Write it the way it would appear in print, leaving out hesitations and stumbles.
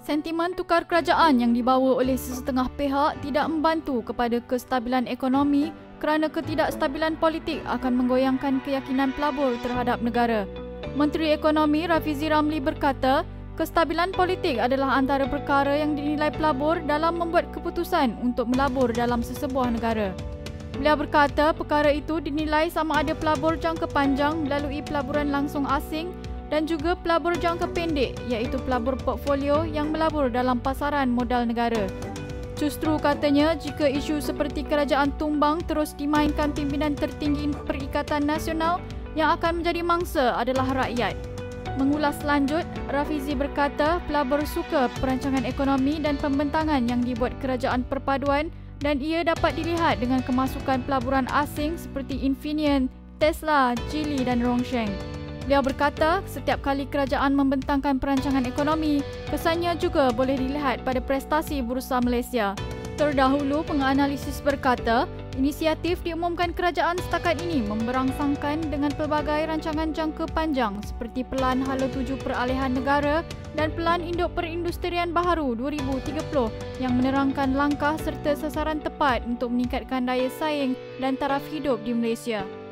Sentimen tukar kerajaan yang dibawa oleh sesetengah pihak tidak membantu kepada kestabilan ekonomi kerana ketidakstabilan politik akan menggoyangkan keyakinan pelabur terhadap negara. Menteri Ekonomi Rafizi Ramli berkata, kestabilan politik adalah antara perkara yang dinilai pelabur dalam membuat keputusan untuk melabur dalam sesebuah negara. Beliau berkata perkara itu dinilai sama ada pelabur jangka panjang melalui pelaburan langsung asing dan juga pelabur jangka pendek iaitu pelabur portfolio yang melabur dalam pasaran modal negara. Justru katanya jika isu seperti kerajaan tumbang terus dimainkan pimpinan tertinggi Perikatan Nasional, yang akan menjadi mangsa adalah rakyat. Mengulas lanjut, Rafizi berkata pelabur suka perancangan ekonomi dan pembentangan yang dibuat kerajaan perpaduan dan ia dapat dilihat dengan kemasukan pelaburan asing seperti Infineon, Tesla, Geely dan Rongsheng. Beliau berkata, setiap kali kerajaan membentangkan perancangan ekonomi, kesannya juga boleh dilihat pada prestasi Bursa Malaysia. Terdahulu, penganalisis berkata, inisiatif diumumkan kerajaan setakat ini memberangsangkan dengan pelbagai rancangan jangka panjang seperti Pelan Hala Tuju Peralihan Negara dan Pelan Induk Perindustrian Baharu 2030 yang menerangkan langkah serta sasaran tepat untuk meningkatkan daya saing dan taraf hidup di Malaysia.